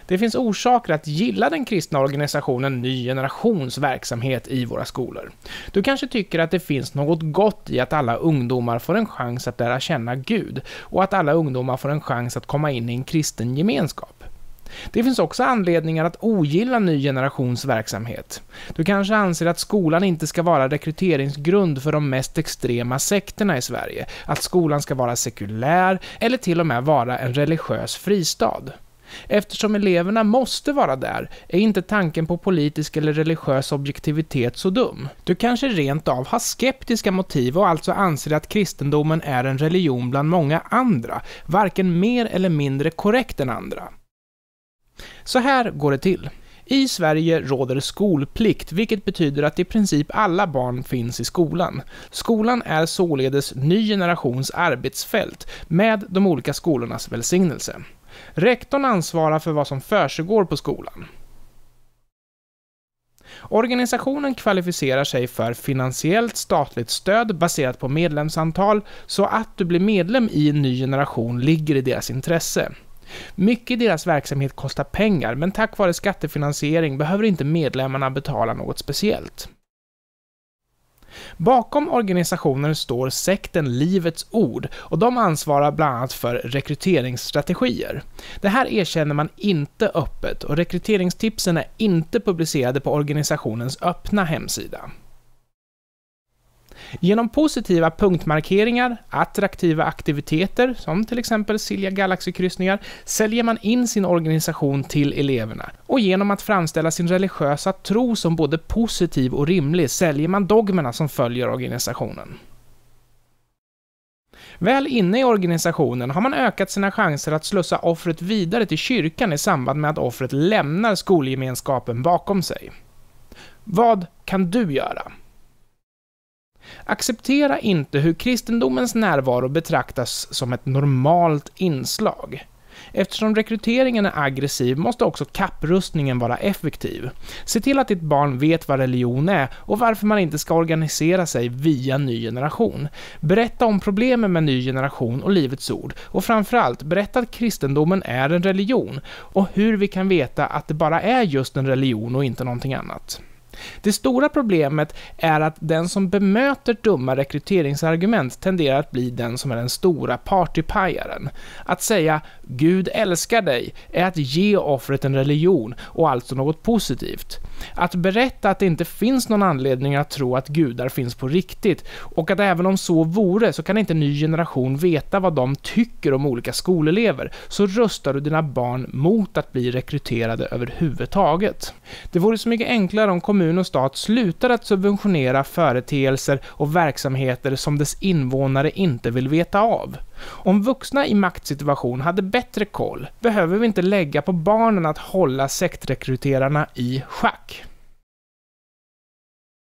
Det finns orsaker att gilla den kristna organisationen Ny Generations verksamhet i våra skolor. Du kanske tycker att det finns något gott i att alla ungdomar får en chans att lära känna Gud och att alla ungdomar får en chans att komma in i en kristen gemenskap. Det finns också anledningar att ogilla Ny Generations verksamhet. Du kanske anser att skolan inte ska vara rekryteringsgrund för de mest extrema sekterna i Sverige, att skolan ska vara sekulär eller till och med vara en religiös fristad. Eftersom eleverna måste vara där är inte tanken på politisk eller religiös objektivitet så dum. Du kanske rent av har skeptiska motiv och alltså anser att kristendomen är en religion bland många andra, varken mer eller mindre korrekt än andra. Så här går det till. I Sverige råder skolplikt, vilket betyder att i princip alla barn finns i skolan. Skolan är således Ny Generations arbetsfält med de olika skolornas välsignelse. Rektorn ansvarar för vad som försiggår på skolan. Organisationen kvalificerar sig för finansiellt statligt stöd baserat på medlemsantal, så att du blir medlem i en Ny Generation ligger i deras intresse. Mycket i deras verksamhet kostar pengar, men tack vare skattefinansiering behöver inte medlemmarna betala något speciellt. Bakom organisationen står sekten Livets Ord och de ansvarar bland annat för rekryteringsstrategier. Det här erkänner man inte öppet och rekryteringstipsen är inte publicerade på organisationens öppna hemsida. Genom positiva punktmarkeringar, attraktiva aktiviteter som till exempel Silja Galaxy-kryssningar säljer man in sin organisation till eleverna. Och genom att framställa sin religiösa tro som både positiv och rimlig säljer man dogmerna som följer organisationen. Väl inne i organisationen har man ökat sina chanser att slussa offret vidare till kyrkan i samband med att offret lämnar skolgemenskapen bakom sig. Vad kan du göra? Acceptera inte hur kristendomens närvaro betraktas som ett normalt inslag. Eftersom rekryteringen är aggressiv måste också kapprustningen vara effektiv. Se till att ditt barn vet vad religion är och varför man inte ska organisera sig via Ny Generation. Berätta om problemen med Ny Generation och Livets Ord och framförallt berätta att kristendomen är en religion och hur vi kan veta att det bara är just en religion och inte någonting annat. Det stora problemet är att den som bemöter dumma rekryteringsargument tenderar att bli den som är den stora partypajaren. Att säga Gud älskar dig är att ge offret en religion och alltså något positivt. Att berätta att det inte finns någon anledning att tro att gudar finns på riktigt och att även om så vore så kan inte Ny Generation veta vad de tycker om olika skolelever, så röstar du dina barn mot att bli rekryterade överhuvudtaget. Det vore så mycket enklare om kommun och stat slutar att subventionera företeelser och verksamheter som dess invånare inte vill veta av. Om vuxna i maktsituation hade bättre koll behöver vi inte lägga på barnen att hålla sektrekryterarna i schack.